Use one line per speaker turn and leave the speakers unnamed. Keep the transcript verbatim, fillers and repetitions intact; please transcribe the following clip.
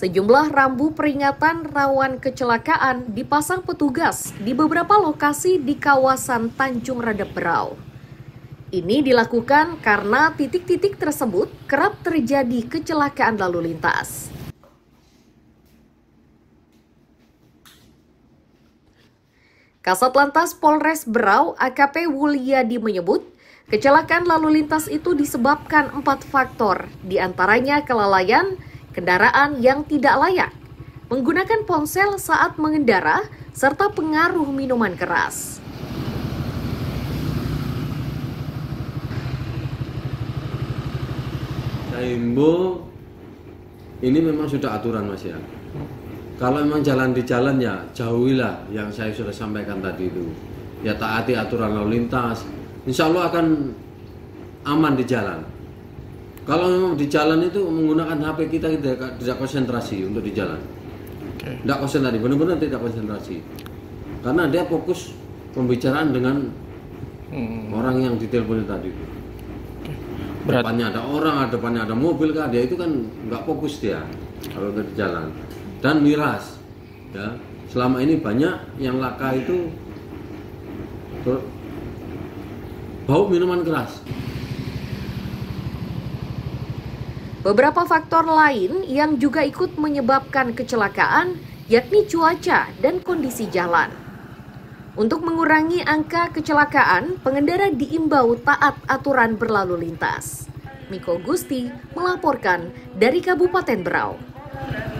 Sejumlah rambu peringatan rawan kecelakaan dipasang petugas di beberapa lokasi di kawasan Tanjung Radap Berau. Ini dilakukan karena titik-titik tersebut kerap terjadi kecelakaan lalu lintas. Kasat Lantas Polres Berau A K P Wuliadi menyebut, kecelakaan lalu lintas itu disebabkan empat faktor, diantaranya kelalaian, kendaraan yang tidak layak, menggunakan ponsel saat mengendara, serta pengaruh minuman keras.
Saya himbau, ini memang sudah aturan Mas ya. Kalau memang jalan di jalan ya jauhilah yang saya sudah sampaikan tadi itu. Ya taati aturan lalu lintas, insya Allah akan aman di jalan. Kalau memang di jalan itu menggunakan H P kita tidak, tidak konsentrasi untuk di jalan. Okay. Tidak konsentrasi, benar-benar tidak konsentrasi. Karena dia fokus pembicaraan dengan hmm. orang yang ditelepon tadi itu. Okay. Berat. Depannya ada orang, depannya ada mobil kan, dia itu kan nggak fokus dia kalau di jalan. Dan miras, ya selama ini banyak yang laka itu bau minuman keras.
Beberapa faktor lain yang juga ikut menyebabkan kecelakaan yakni cuaca dan kondisi jalan. Untuk mengurangi angka kecelakaan, pengendara diimbau taat aturan berlalu lintas. Miko Gusti melaporkan dari Kabupaten Berau.